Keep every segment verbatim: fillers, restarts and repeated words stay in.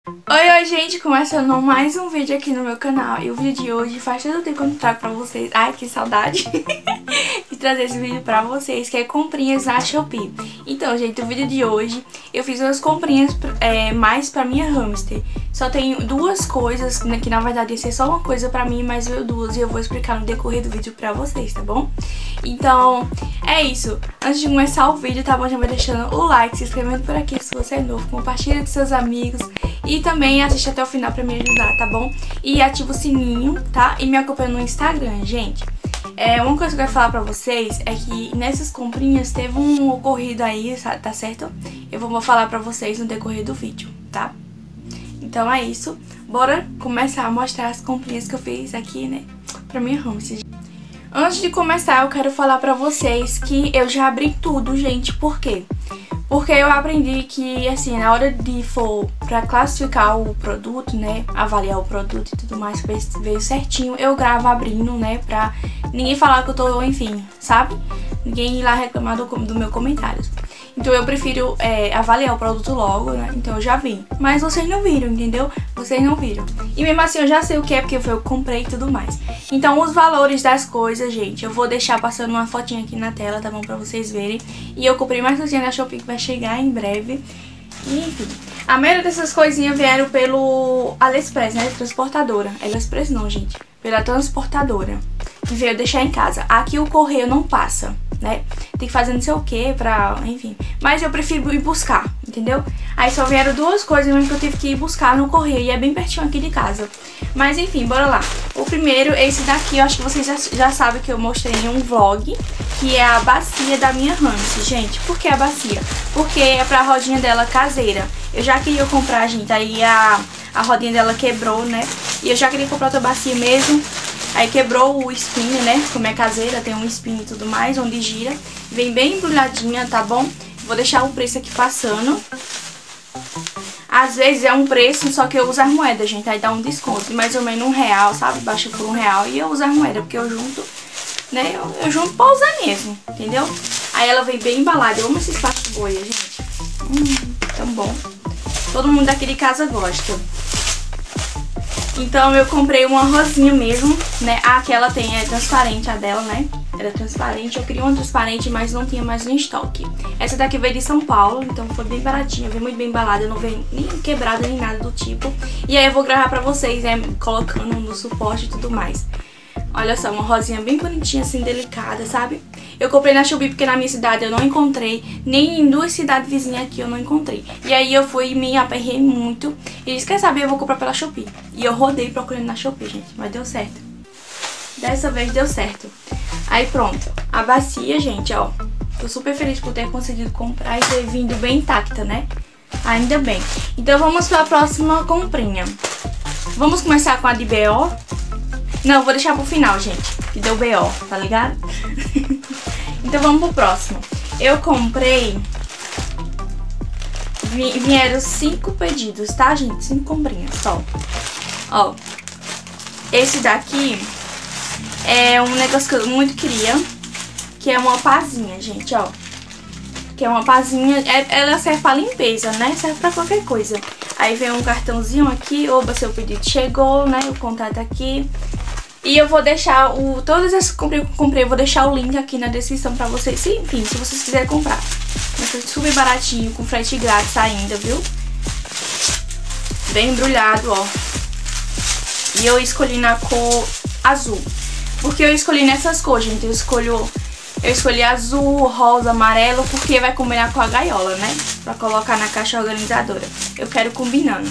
Oi, oi, gente! Começando mais um vídeo aqui no meu canal. E o vídeo de hoje faz tanto tempo que eu não trago pra vocês. Ai, que saudade de trazer esse vídeo pra vocês, que é comprinhas na Shopee. Então, gente, o vídeo de hoje eu fiz umas comprinhas é, mais pra minha hamster. Só tenho duas coisas, né, que na verdade ia ser só uma coisa pra mim, mas veio duas e eu vou explicar no decorrer do vídeo pra vocês, tá bom? Então, é isso. Antes de começar o vídeo, tá bom? Já vai deixando o like, se inscrevendo por aqui se você é novo, compartilha com seus amigos e também assiste até o final pra me ajudar, tá bom? E ativa o sininho, tá? E me acompanha no Instagram, gente. É, uma coisa que eu quero falar pra vocês é que nessas comprinhas teve um ocorrido aí, tá certo? Eu vou falar pra vocês no decorrer do vídeo, tá? Então é isso. Bora começar a mostrar as comprinhas que eu fiz aqui, né? Pra minha hamster. Antes de começar, eu quero falar pra vocês que eu já abri tudo, gente. Por quê? Porque eu aprendi que, assim, na hora de for pra classificar o produto, né, avaliar o produto e tudo mais, pra ver certinho, eu gravo abrindo, né, pra ninguém falar que eu tô, enfim, sabe? Ninguém ir lá reclamar do, do meu comentário. Então eu prefiro é, avaliar o produto logo, né, então eu já vi. Mas vocês não viram, entendeu? Vocês não viram. E mesmo assim eu já sei o que é, porque foi eu que comprei e tudo mais. Então os valores das coisas, gente, eu vou deixar passando uma fotinha aqui na tela, tá bom? Pra vocês verem. E eu comprei mais coisinha da Shopee que vai chegar em breve. E enfim, a maioria dessas coisinhas vieram pelo AliExpress, né? Transportadora. AliExpress não, gente. Pela transportadora. Que veio deixar em casa. Aqui o correio não passa, né? Tem que fazer não sei o que pra... enfim. Mas eu prefiro ir buscar, entendeu? Aí só vieram duas coisas mesmo que eu tive que ir buscar no correio. E é bem pertinho aqui de casa. Mas enfim, bora lá. O primeiro, esse daqui, eu acho que vocês já, já sabem que eu mostrei em um vlog. Que é a bacia da minha hamster, gente. Por que a bacia? Porque é pra rodinha dela caseira. Eu já queria comprar, gente. Aí a, a rodinha dela quebrou, né? E eu já queria comprar outra bacia mesmo. Aí quebrou o spin, né? Como é caseira, tem um spin e tudo mais, onde gira. Vem bem embrulhadinha, tá bom? Vou deixar o preço aqui passando. Às vezes é um preço, só que eu uso as moedas, gente. Aí dá um desconto de mais ou menos um real, sabe? Baixa por um real e eu uso as moedas, porque eu junto, né? Eu, eu junto pra usar mesmo, entendeu? Aí ela vem bem embalada. Eu amo esses pato-boia, gente. Hum, tão bom. Todo mundo daqui de casa gosta. Então eu comprei uma rosinha mesmo, né? A que ela tem é transparente, a dela, né? Era transparente. Eu queria uma transparente, mas não tinha mais no estoque. Essa daqui veio de São Paulo, então foi bem baratinha, veio muito bem embalada, não veio nem quebrada nem nada do tipo. E aí eu vou gravar pra vocês, né? Colocando no suporte e tudo mais. Olha só, uma rosinha bem bonitinha, assim, delicada, sabe? Eu comprei na Shopee porque na minha cidade eu não encontrei, nem em duas cidades vizinhas aqui eu não encontrei. E aí eu fui e me aperrei muito e disse, quer saber, eu vou comprar pela Shopee. E eu rodei procurando na Shopee, gente, mas deu certo. Dessa vez deu certo. Aí pronto, a bacia, gente, ó. Tô super feliz por ter conseguido comprar e ter vindo bem intacta, né? Ainda bem. Então vamos pra próxima comprinha. Vamos começar com a de B O. Não, vou deixar pro final, gente, que deu B O, tá ligado? Então vamos pro próximo. Eu comprei... Vieram cinco pedidos, tá, gente? Cinco comprinhas, só. Ó. Esse daqui é um negócio que eu muito queria, que é uma pazinha, gente, ó. Que é uma pazinha, é, ela serve pra limpeza, né? Serve pra qualquer coisa. Aí vem um cartãozinho aqui, oba, seu pedido chegou, né? O contato aqui. E eu vou deixar o... Todas essas que eu comprei, eu comprei, eu vou deixar o link aqui na descrição pra vocês. Se, enfim, se vocês quiserem comprar. Mas foi super baratinho, com frete grátis ainda, viu? Bem embrulhado, ó. E eu escolhi na cor azul. Porque eu escolhi nessas cores, gente. Eu escolho... Eu escolhi azul, rosa, amarelo, porque vai combinar com a gaiola, né? Pra colocar na caixa organizadora. Eu quero combinando.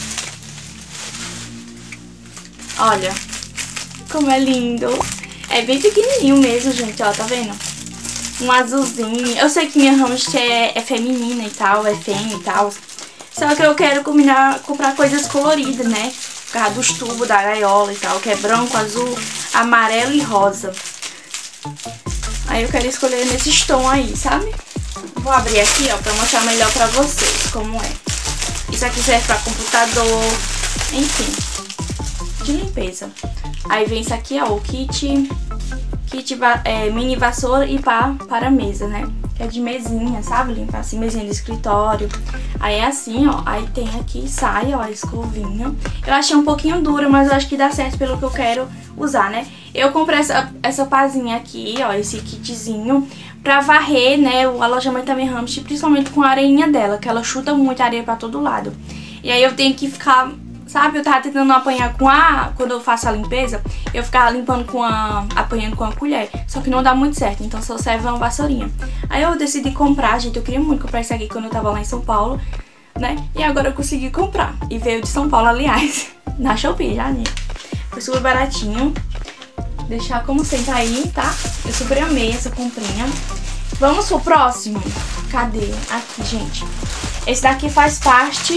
Olha... Como é lindo. É bem pequenininho mesmo, gente, ó, tá vendo? Um azulzinho. Eu sei que minha hamster é, é feminina e tal, é fêmea e tal. Só que eu quero combinar, comprar coisas coloridas, né? Por causa dos tubos da gaiola e tal, que é branco, azul, amarelo e rosa. Aí eu quero escolher nesses tons aí, sabe? Vou abrir aqui, ó, pra mostrar melhor pra vocês como é. Isso aqui serve pra computador, enfim, de limpeza. Aí vem isso aqui, ó, o kit, kit é, mini vassoura e pá para mesa, né? Que é de mesinha, sabe? Limpar assim, mesinha de escritório. Aí é assim, ó. Aí tem aqui saia, ó, a escovinha. Eu achei um pouquinho dura, mas eu acho que dá certo pelo que eu quero usar, né? Eu comprei essa, essa pazinha aqui, ó, esse kitzinho, pra varrer, né, o alojamento da minha hamster, principalmente com a areinha dela, que ela chuta muito areia pra todo lado. E aí eu tenho que ficar, sabe, eu tava tentando apanhar com a... Quando eu faço a limpeza, eu ficava limpando com a... apanhando com a colher, só que não dá muito certo, então só serve uma vassourinha. Aí eu decidi comprar, gente, eu queria muito comprar isso aqui quando eu tava lá em São Paulo, né, e agora eu consegui comprar. E veio de São Paulo, aliás, na Shopee, já, né? Foi super baratinho. Deixar como sempre aí, tá? Eu super amei essa comprinha. Vamos pro próximo. Cadê? Aqui, gente. Esse daqui faz parte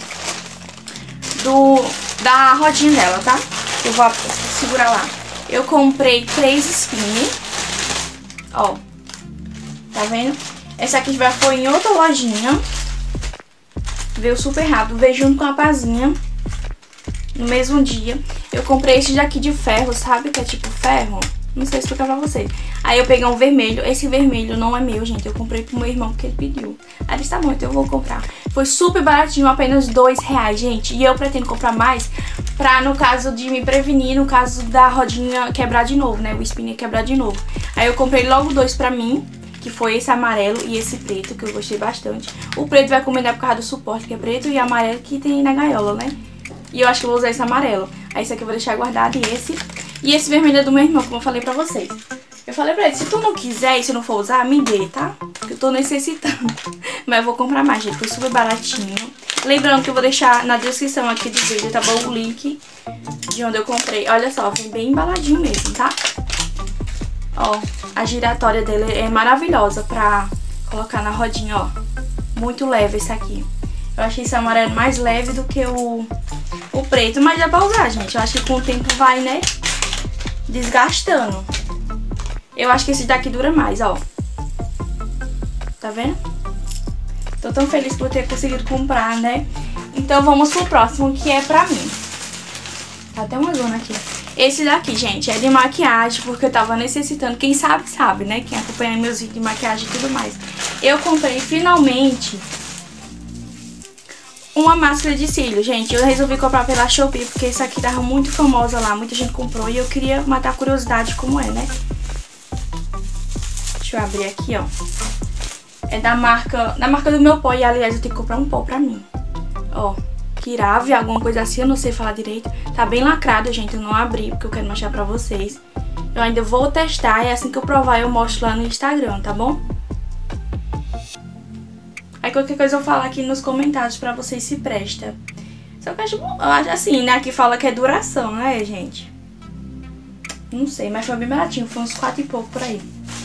do da rodinha dela, tá? Eu vou segurar lá. Eu comprei três spin. Ó. Tá vendo? Essa aqui já foi em outra lojinha. Veio super rápido. Veio junto com a pazinha. No mesmo dia. Eu comprei esse daqui de ferro, sabe? Que é tipo ferro. Não sei explicar pra vocês. Aí eu peguei um vermelho. Esse vermelho não é meu, gente. Eu comprei pro meu irmão porque ele pediu. Aí ele disse, tá bom, então eu vou comprar. Foi super baratinho, apenas dois reais, gente. E eu pretendo comprar mais pra, no caso de me prevenir, no caso da rodinha quebrar de novo, né? O spinner quebrar de novo. Aí eu comprei logo dois pra mim, que foi esse amarelo e esse preto, que eu gostei bastante. O preto vai combinar por causa do suporte, que é preto, e o amarelo que tem na gaiola, né? E eu acho que eu vou usar esse amarelo. Aí esse aqui eu vou deixar guardado, e esse. E esse vermelho é do meu irmão, como eu falei pra vocês. Eu falei pra ele, se tu não quiser e se não for usar, me dê, tá? Porque eu tô necessitando. Mas eu vou comprar mais, gente. Foi super baratinho. Lembrando que eu vou deixar na descrição aqui do vídeo, tá bom? O link de onde eu comprei. Olha só, vem bem embaladinho mesmo, tá? Ó, a giratória dele é maravilhosa pra colocar na rodinha, ó. Muito leve esse aqui. Eu achei esse amarelo mais leve do que o, o preto, mas dá pra usar, gente. Eu acho que com o tempo vai, né, desgastando. Eu acho que esse daqui dura mais, ó. Tá vendo? Tô tão feliz por ter conseguido comprar, né? Então vamos pro próximo, que é pra mim. Tá até uma zona aqui. Esse daqui, gente, é de maquiagem, porque eu tava necessitando. Quem sabe, sabe, né? Quem acompanha meus vídeos de maquiagem e tudo mais. Eu comprei finalmente uma máscara de cílio, gente. Eu resolvi comprar pela Shopee, porque essa aqui tava muito famosa lá. Muita gente comprou e eu queria matar a curiosidade como é, né? Deixa eu abrir aqui, ó. É da marca, da marca do meu pó. E, aliás, eu tenho que comprar um pó pra mim. Ó, Kirave, alguma coisa assim, eu não sei falar direito. Tá bem lacrado, gente. Eu não abri, porque eu quero mostrar pra vocês. Eu ainda vou testar e assim que eu provar eu mostro lá no Instagram, tá bom? Aí qualquer coisa eu falo aqui nos comentários pra vocês se presta. Só que eu acho, eu acho assim, né? Aqui fala que é duração, né, gente? Não sei, mas foi bem baratinho. Foi uns quatro e pouco por aí.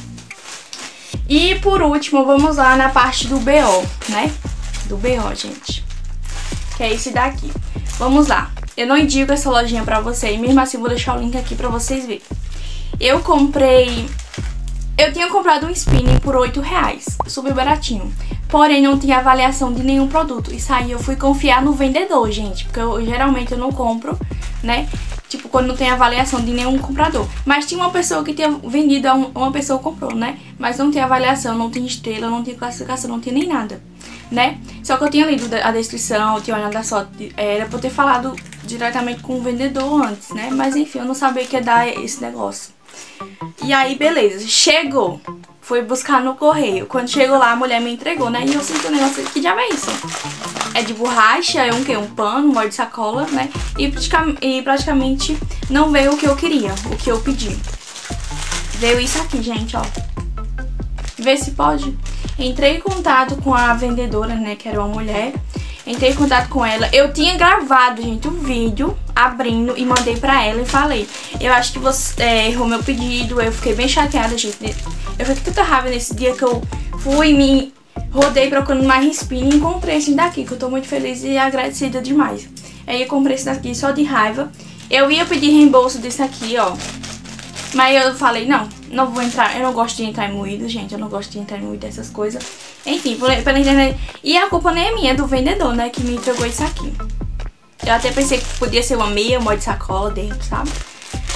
E por último, vamos lá na parte do B O, né? Do B O, gente. Que é esse daqui. Vamos lá. Eu não indico essa lojinha pra vocês. Mesmo assim, vou deixar o link aqui pra vocês verem. Eu comprei... Eu tinha comprado um spinning por oito reais. Super baratinho. Porém, não tinha avaliação de nenhum produto. Isso aí eu fui confiar no vendedor, gente. Porque eu, geralmente eu não compro, né? Tipo, quando não tem avaliação de nenhum comprador. Mas tinha uma pessoa que tinha vendido, uma pessoa comprou, né? Mas não tinha avaliação, não tinha estrela, não tinha classificação, não tinha nem nada, né? Só que eu tinha lido a descrição, eu tinha olhado a foto. Era pra eu ter falado diretamente com o vendedor antes, né? Mas enfim, eu não sabia que ia dar esse negócio. E aí, beleza. Chegou. Fui buscar no correio. Quando chegou lá, a mulher me entregou, né? E eu senti um negócio, que diabo é isso? É de borracha, é um quê? Um pano, um molde de sacola, né? E, praticamente, e praticamente não veio o que eu queria, o que eu pedi. Veio isso aqui, gente, ó. Vê se pode. Entrei em contato com a vendedora, né? Que era uma mulher. Entrei em contato com ela. Eu tinha gravado, gente, um vídeo abrindo e mandei pra ela e falei: eu acho que você é, errou meu pedido. Eu fiquei bem chateada, gente. Eu fiquei tanta raiva nesse dia que eu fui me rodei procurando mais spinning e encontrei esse daqui, que eu tô muito feliz e agradecida demais. Aí eu comprei esse daqui só de raiva. Eu ia pedir reembolso desse aqui, ó. Mas eu falei, não, não vou entrar, eu não gosto de entrar em moído, gente, eu não gosto de entrar em moído, essas coisas. Enfim, pela internet. E a culpa nem é minha, é do vendedor, né, que me entregou isso aqui. Eu até pensei que podia ser uma meia, uma de sacola dentro, sabe?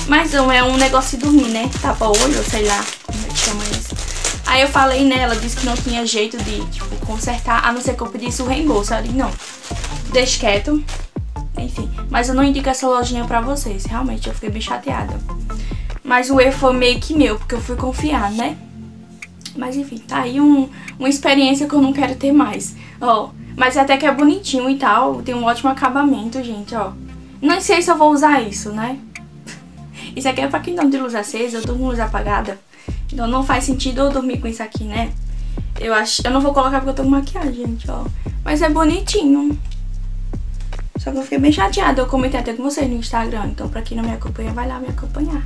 Mas não, é um negócio de dormir, né? Tapa-olho, ou sei lá como é que chama isso. Aí eu falei nela, disse que não tinha jeito de, tipo, consertar, a não ser que eu pedisse o reembolso. Ela disse, não, deixa quieto. Enfim, mas eu não indico essa lojinha pra vocês, realmente, eu fiquei bem chateada. Mas o erro foi meio que meu, porque eu fui confiar, né? Mas enfim, tá aí um, uma experiência que eu não quero ter mais. Ó, mas até que é bonitinho e tal, tem um ótimo acabamento, gente, ó. Não sei se eu vou usar isso, né? Isso aqui é pra quem não tem luz acesa, eu tô com luz apagada. Então não faz sentido eu dormir com isso aqui, né? Eu acho, eu não vou colocar porque eu tô com maquiagem, gente, ó. Mas é bonitinho. Só que eu fiquei bem chateada, eu comentei até com vocês no Instagram. Então pra quem não me acompanha, vai lá me acompanhar.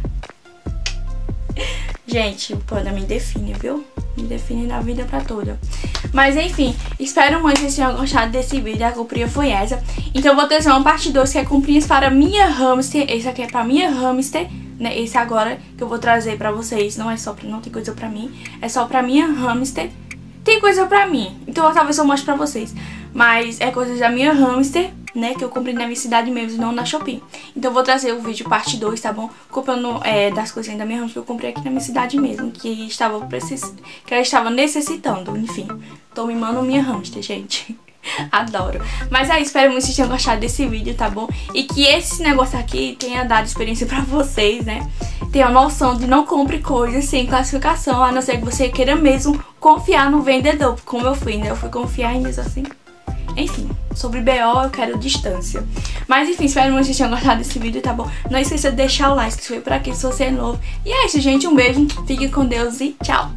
Gente, o panda me define, viu? Me define na vida pra toda. Mas enfim, espero muito que vocês tenham gostado desse vídeo. A comprinha foi essa. Então eu vou trazer uma parte dois, que é comprinhas para minha hamster. Esse aqui é pra minha hamster, né? Esse agora que eu vou trazer pra vocês. Não é só pra, não tem coisa pra mim. É só pra minha hamster. Tem coisa pra mim. Então talvez eu mostre pra vocês. Mas é coisa da minha hamster, né, que eu comprei na minha cidade mesmo, não na Shopee. Então eu vou trazer o vídeo parte dois, tá bom? Comprando é, das coisinhas da minha hamster que eu comprei aqui na minha cidade mesmo, que estava precis... que ela estava necessitando, enfim. Tô mimando minha hamster, gente. Adoro. Mas aí, espero muito que vocês tenham gostado desse vídeo, tá bom? E que esse negócio aqui tenha dado experiência pra vocês, né? Tenha noção de não compre coisas sem classificação, a não ser que você queira mesmo confiar no vendedor, como eu fui, né? Eu fui confiar em mesmo assim. Enfim, sobre B O eu quero distância. Mas enfim, espero muito que vocês tenham gostado desse vídeo, tá bom? Não esqueça de deixar o like, se for por aqui, se você é novo. E é isso, gente. Um beijo, fique com Deus e tchau!